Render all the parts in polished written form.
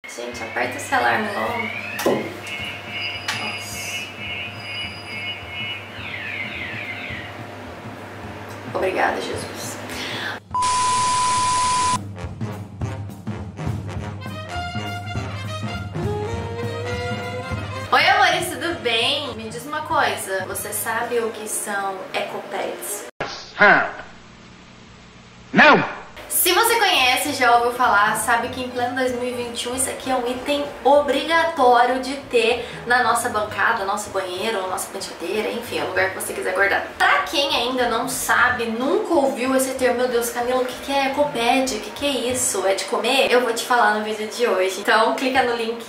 Gente, aperta esse alarme logo. Nossa. Obrigada, Jesus. Oi, amores, tudo bem? Me diz uma coisa, você sabe o que são ecopads? Não! Se você conhece, já ouviu falar, sabe que em pleno 2021 isso aqui é um item obrigatório de ter na nossa bancada, nosso banheiro, nossa penteadeira, enfim, o lugar que você quiser guardar. Pra quem ainda não sabe, nunca ouviu esse termo, meu Deus, Camila, o que é ecopad? O que é isso? É de comer? Eu vou te falar no vídeo de hoje. Então clica no link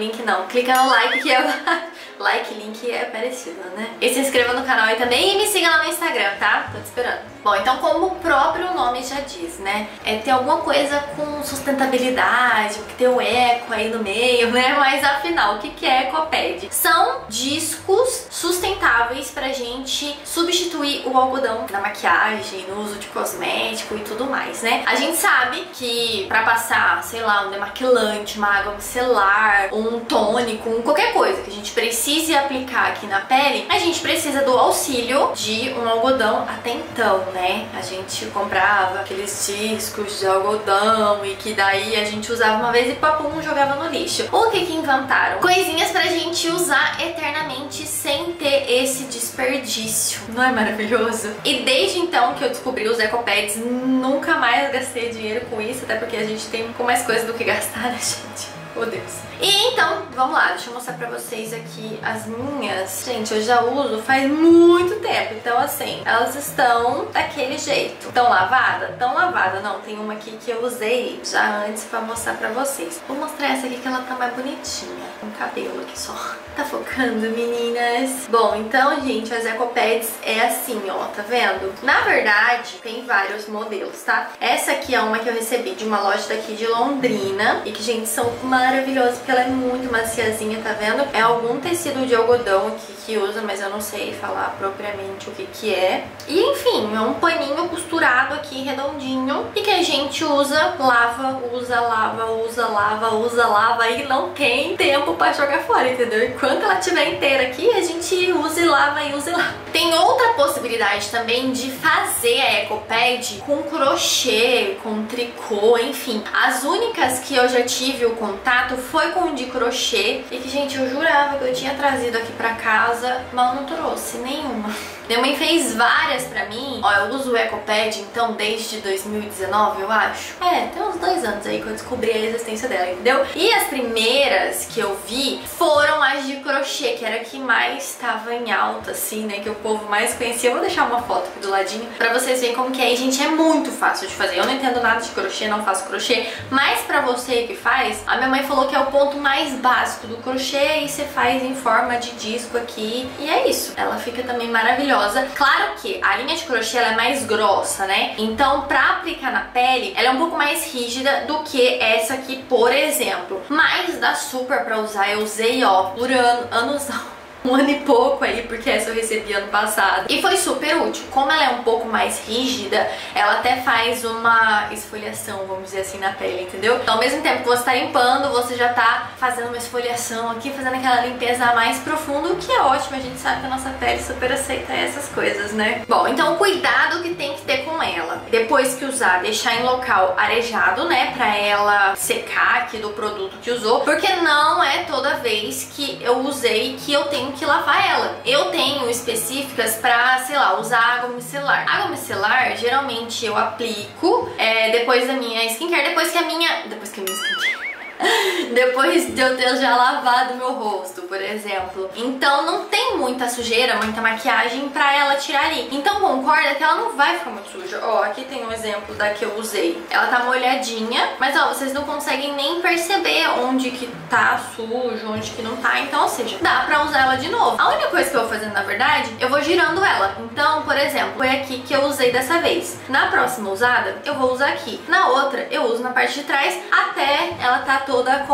clica no like que é like, link é parecido, né? E se inscreva no canal aí também e me siga lá no Instagram, tá? Tô te esperando. Bom, então como o próprio nome já diz, né? Tem alguma coisa com sustentabilidade, que tem o eco aí no meio, né? Mas afinal, o que é ecopad? São discos sustentáveis pra gente substituir o algodão na maquiagem, no uso de cosmético e tudo mais, né? A gente sabe que pra passar, sei lá, um demaquilante, uma água micelar, um tônico, qualquer coisa que a gente precise aplicar aqui na pele, a gente precisa do auxílio de um algodão até então, né? A gente comprava aqueles discos de algodão e que daí a gente usava uma vez e papum, jogava no lixo. O que inventaram? Coisinhas pra gente usar eternamente sem ter esse desperdício. Não é maravilhoso? E desde então que eu descobri os ecopads, nunca mais gastei dinheiro com isso, até porque a gente tem muito mais coisa do que gastar, né, gente? Oh, Deus. E então, vamos lá, deixa eu mostrar pra vocês aqui as minhas. Gente, eu já uso faz muito tempo, então assim, elas estão daquele jeito. Estão lavadas? Estão lavadas. Não, tem uma aqui que eu usei já antes pra mostrar pra vocês. Vou mostrar essa aqui que ela tá mais bonitinha, com cabelo aqui só. Tá focando, meninas? Bom, então, gente, as ecopads é assim, ó, tá vendo? Na verdade, tem vários modelos, tá? Essa aqui é uma que eu recebi de uma loja daqui de Londrina e que, gente, são maravilhosas, porque ela é muito maciazinha, tá vendo? É algum tecido de algodão aqui que usa, mas eu não sei falar propriamente o que é. E enfim, é um paninho costurado aqui, redondinho, e que a gente usa, lava, usa, lava, usa, lava, usa, lava, e não tem tempo pra jogar fora, entendeu? Enquanto ela estiver inteira aqui, a gente usa e lava e usa e lava. Tem outra possibilidade também de fazer a ecopad com crochê, com tricô, enfim. As únicas que eu já tive o contato foi com de crochê e que, gente, eu jurava que eu tinha trazido aqui pra casa, mas não trouxe nenhuma. Minha mãe fez várias pra mim. Ó, eu uso o ecopad então desde 2019, eu acho. Tem uns 2 anos aí que eu descobri a existência dela, entendeu? E as primeiras que eu vi foram as de crochê, que era a que mais tava em alta, assim, né? Que o povo mais conhecia. Eu vou deixar uma foto aqui do ladinho pra vocês verem como que é. E, gente, é muito fácil de fazer. Eu não entendo nada de crochê, não faço crochê, mas pra você que faz, a minha mãe falou que é o ponto mais básico do crochê e você faz em forma de disco aqui. E é isso. Ela fica também maravilhosa. Claro que a linha de crochê ela é mais grossa, né? Então, pra aplicar na pele, ela é um pouco mais rígida do que essa aqui, por exemplo. Mas dá super pra usar. Eu usei, ó, por anos não. 1 ano e pouco aí, porque essa eu recebi ano passado. E foi super útil. Como ela é um pouco mais rígida, ela até faz uma esfoliação, vamos dizer assim, na pele, entendeu? Então, ao mesmo tempo que você tá limpando, você já tá fazendo uma esfoliação aqui, fazendo aquela limpeza mais profunda, o que é ótimo. A gente sabe que a nossa pele super aceita essas coisas, né? Bom, então o cuidado que tem que ter com ela. Depois que usar, deixar em local arejado, né? Pra ela secar aqui do produto que usou. Porque não é toda vez que eu usei que eu tenho que lavar ela. Eu tenho específicas pra, sei lá, usar água micelar. Água micelar, geralmente eu aplico depois da minha skincare, depois que a minha skincare depois de eu ter já lavado meu rosto, por exemplo. Então não tem muita sujeira, muita maquiagem pra ela tirar ali. Então concorda que ela não vai ficar muito suja. Ó, aqui tem um exemplo da que eu usei. Ela tá molhadinha, mas ó, vocês não conseguem nem perceber onde que tá sujo, onde que não tá. Então, ou seja, dá pra usar ela de novo. A única coisa que eu vou fazendo, na verdade, eu vou girando ela. Então, por exemplo, foi aqui que eu usei dessa vez. Na próxima usada, eu vou usar aqui. Na outra, eu uso na parte de trás até ela tá toda com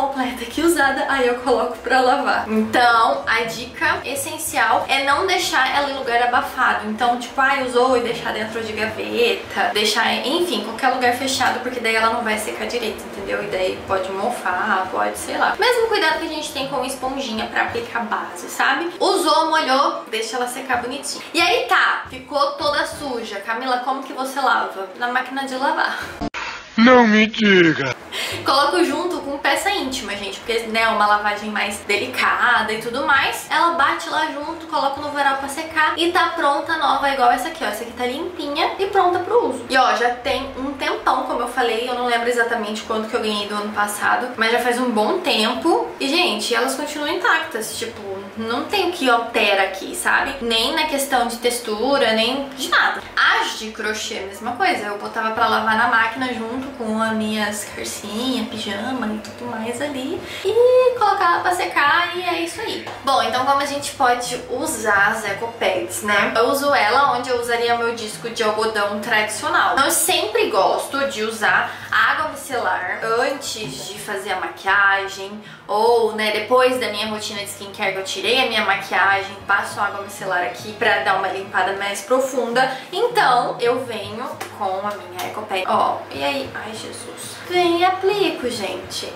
completa aqui usada, aí eu coloco pra lavar. Então, a dica essencial é não deixar ela em lugar abafado. Então, tipo, usou e deixar dentro de gaveta, deixar, enfim, qualquer lugar fechado, porque daí ela não vai secar direito, entendeu? E daí pode mofar, pode, sei lá. Mesmo cuidado que a gente tem com esponjinha pra aplicar base, sabe? Usou, molhou, deixa ela secar bonitinho. E aí tá, ficou toda suja. Camila, como que você lava? Na máquina de lavar. Não me diga. Coloco junto com peça íntima, gente, porque, né, é uma lavagem mais delicada e tudo mais. Ela bate lá junto, coloco no varal pra secar e tá pronta nova, igual essa aqui, ó. Essa aqui tá limpinha e pronta pro uso. E ó, já tem um tempão, como eu falei, eu não lembro exatamente quanto que eu ganhei do ano passado, mas já faz um bom tempo. E, gente, elas continuam intactas, tipo, não tem o que altera aqui, sabe? Nem na questão de textura, nem de nada. As de crochê, mesma coisa. Eu botava pra lavar na máquina junto com as minhas calcinhas, pijama e tudo mais ali. E colocava pra secar e é isso aí. Bom, então como a gente pode usar as ecopads, né? Eu uso ela onde eu usaria meu disco de algodão tradicional. Então eu sempre gosto de usar água micelar antes de fazer a maquiagem, ou, né, depois da minha rotina de skincare que eu tirei a minha maquiagem, passo água micelar aqui pra dar uma limpada mais profunda. Então eu venho com a minha ecopad, ó, e aí, ai Jesus, vem e aplico, gente.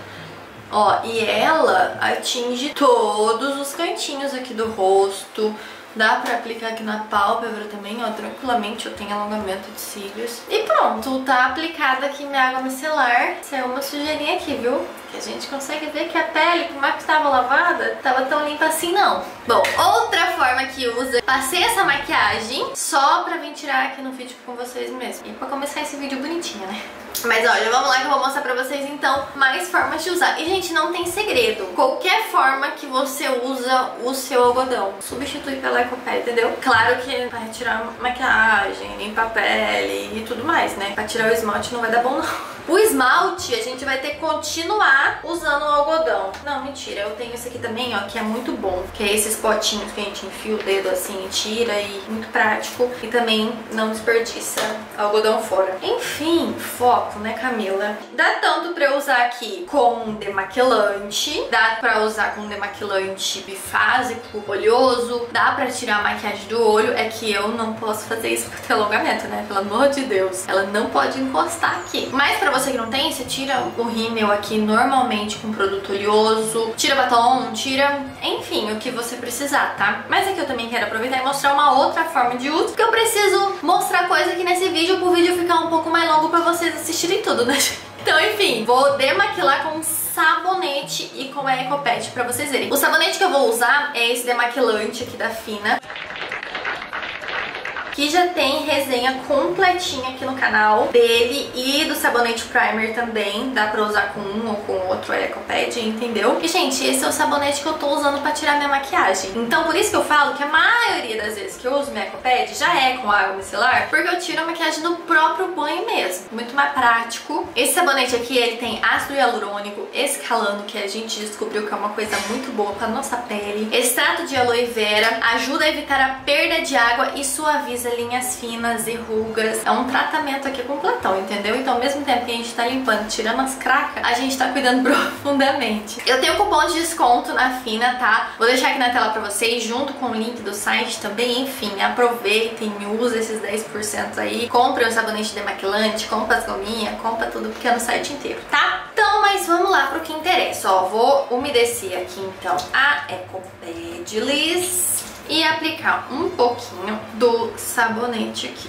Ó, e ela atinge todos os cantinhos aqui do rosto. Dá pra aplicar aqui na pálpebra também, ó, tranquilamente. Eu tenho alongamento de cílios. E pronto, tá aplicada aqui minha água micelar. Saiu uma sujeirinha aqui, viu? Que a gente consegue ver que a pele, por mais que estava lavada, tava tão limpa assim não. Bom, outra forma que usa, passei essa maquiagem só pra vir tirar aqui no vídeo com vocês mesmo. E pra começar esse vídeo bonitinho, né? Mas olha, vamos lá que eu vou mostrar pra vocês então mais formas de usar. E gente, não tem segredo. Qualquer forma que você usa o seu algodão, substitui pela ecopad, entendeu? Claro que vai tirar maquiagem, limpar a pele e tudo mais, né? Pra tirar o esmalte não vai dar bom não. O esmalte a gente vai ter que continuar usando o algodão. Não, mentira, eu tenho esse aqui também, ó, que é muito bom. Que é esses potinhos que a gente enfia o dedo assim e tira, e muito prático. E também não desperdiça algodão fora. Enfim, foco, né, Camila? Dá tanto pra eu usar aqui com demaquilante, dá pra usar com demaquilante bifásico, oleoso, dá pra tirar a maquiagem do olho. É que eu não posso fazer isso por ter alongamento, né? Pelo amor de Deus. Ela não pode encostar aqui. Mas pra você que não tem, você tira o rímel aqui normalmente com produto oleoso, tira batom, tira, enfim, o que você precisar, tá? Mas aqui eu também quero aproveitar e mostrar uma outra forma de uso, porque eu preciso mostrar coisa aqui nesse vídeo pro vídeo ficar um pouco mais longo pra vocês assistirem tudo, né? Então, enfim, vou demaquilar com sabonete e com a ecopad pra vocês verem. O sabonete que eu vou usar é esse demaquilante aqui da Fina, que já tem resenha completinha aqui no canal dele, e do sabonete primer também. Dá pra usar com um ou com outro ecopad, entendeu? E, gente, esse é o sabonete que eu tô usando pra tirar minha maquiagem. Então, por isso que eu falo que a maioria das vezes que eu uso minha ecopad já é com água micelar, porque eu tiro a maquiagem no próprio banho mesmo. Muito mais prático. Esse sabonete aqui, ele tem ácido hialurônico, escalando, que a gente descobriu que é uma coisa muito boa pra nossa pele. Extrato de aloe vera, ajuda a evitar a perda de água e suaviza linhas finas e rugas. É um tratamento aqui completão, entendeu? Então, ao mesmo tempo que a gente tá limpando, tirando as cracas, a gente tá cuidando profundamente. Eu tenho um cupom de desconto na Fina, tá? Vou deixar aqui na tela pra vocês, junto com o link do site também. Enfim, aproveitem, usem esses 10% aí. Comprem o sabonete demaquilante, compra as gominhas, compra tudo, porque é no site inteiro, tá? Então, mas vamos lá pro que interessa. Ó, vou umedecer aqui, então, a Ecopadless e aplicar um pouquinho do sabonete aqui.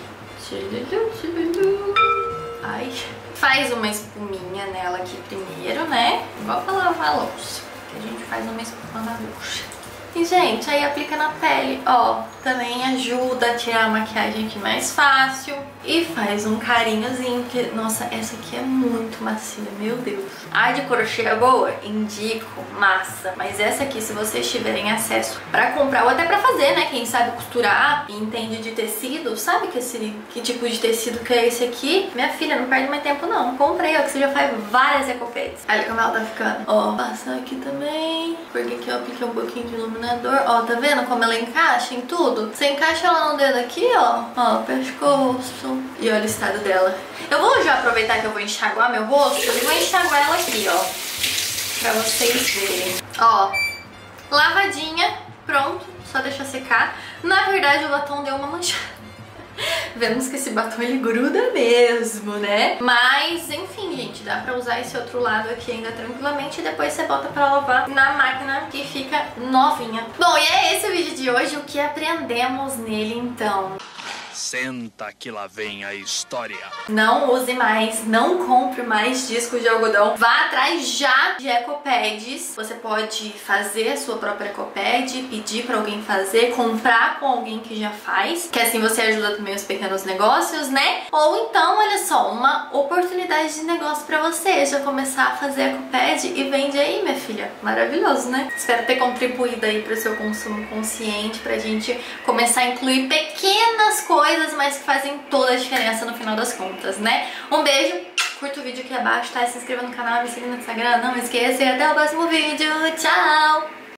Ai. Faz uma espuminha nela aqui primeiro, né? Igual pra lavar a louça, que a gente faz uma espuma na louça. E, gente, aí aplica na pele, ó. Também ajuda a tirar a maquiagem aqui mais fácil. E faz um carinhozinho, porque, nossa, essa aqui é muito macia, meu Deus. A de crochê é boa? Indico, massa. Mas essa aqui, se vocês tiverem acesso pra comprar, ou até pra fazer, né? Quem sabe costurar e entende de tecido, sabe que tipo de tecido que é esse aqui? Minha filha, não perde mais tempo não. Comprei, ó, que você já faz várias ecopads. Olha como ela tá ficando. Ó, passar aqui também, porque aqui eu apliquei um pouquinho de iluminador. Ó, tá vendo como ela encaixa em tudo? Você encaixa ela no dedo aqui, ó. Ó, pescoço. E olha o estado dela. Eu vou já aproveitar que eu vou enxaguar meu rosto e vou enxaguar ela aqui, ó. pra vocês verem. Ó, lavadinha, pronto, só deixa secar. Na verdade o batom deu uma manchada. Vemos que esse batom ele gruda mesmo, né? Mas, enfim, gente, dá pra usar esse outro lado aqui ainda tranquilamente e depois você bota pra lavar na máquina que fica novinha. Bom, e é esse o vídeo de hoje, o que aprendemos nele então. Senta que lá vem a história. Não use mais, não compre mais discos de algodão. Vá atrás já de ecopads. Você pode fazer a sua própria ecopad, pedir pra alguém fazer, comprar com alguém que já faz, que assim você ajuda também os pequenos negócios, né? Ou então, olha só, uma oportunidade de negócio pra você, já começar a fazer ecopad e vende aí, minha filha. Maravilhoso, né? Espero ter contribuído aí pro seu consumo consciente, pra gente começar a incluir pequenas coisas, mas que fazem toda a diferença no final das contas, né? Um beijo, curta o vídeo aqui abaixo, tá? Se inscreva no canal, me siga no Instagram, não esqueça e até o próximo vídeo. Tchau!